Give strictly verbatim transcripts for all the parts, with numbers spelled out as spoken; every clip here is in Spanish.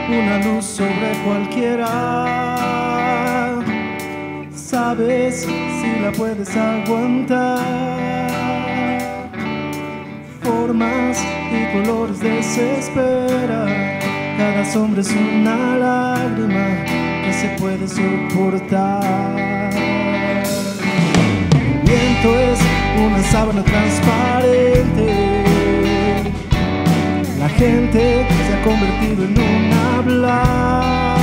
una luz sobre cualquiera. Sabes si la puedes aguantar. Formas y colores desespera. Cada sombra es una lágrima que se puede soportar. El viento es una sábana transparente. La gente se ha convertido en un hablar.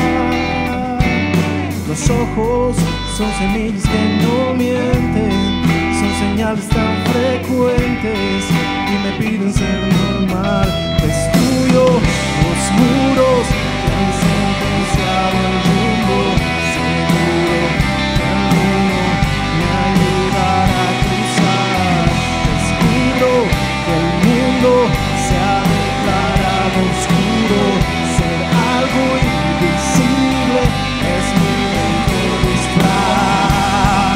Los ojos son semillas que no mienten, son señales tan frecuentes y me piden ser normal. Destruyo los muros que han sentenciado el rumbo. Seguro que alguno me ayudará a cruzar. Descubro que el mundo se ha declarado oscuro. Ser algo invisible es mi mejor disfraz.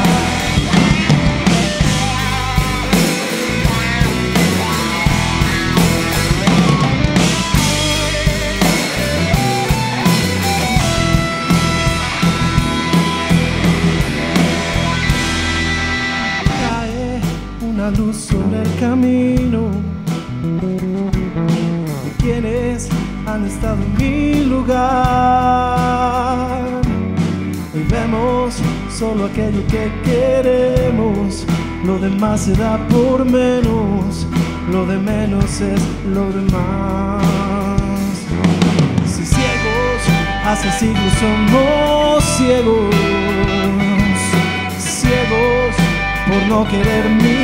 Cae una luz sobre el camino de quienes han estado en mi lugar. Hoy vemos solo aquello que queremos, lo demás se da por menos, lo de menos es lo demás. Si ciegos hace siglos somos ciegos, ciegos por no querer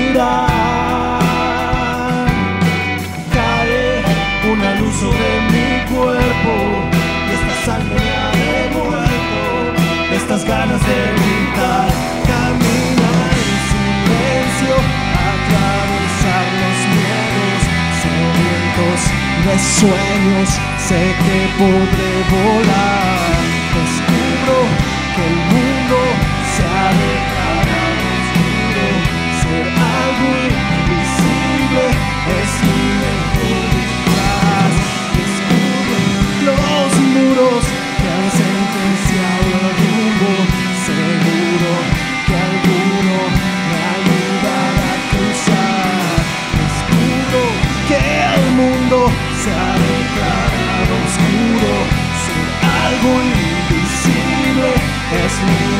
mirar. Cae una luz sobre mi cuerpo y esta sangre me ha devuelto estas ganas de gritar. Camina en silencio, atravesar los miedos, sedientos de sueños, sé que podré volar. Descubro que el mundo se ha declarado oscuro. Ser algo invisible es mi mejor disfraz. Descubro los muros que han sentenciado el rumbo. Seguro que alguno me ayudará a cruzar. Descubro que el mundo se ha declarado oscuro. Ser algo invisible es mi